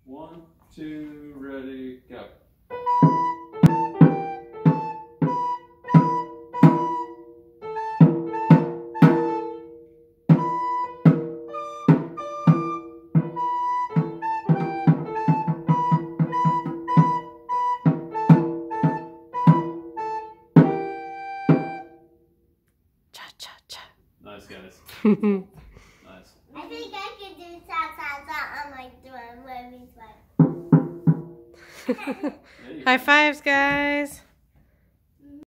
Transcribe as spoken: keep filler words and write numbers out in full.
One, two, ready, go. Cha-cha-cha. Nice, guys. Nice. I think I can do cha-cha-cha on my drum. High fives, guys.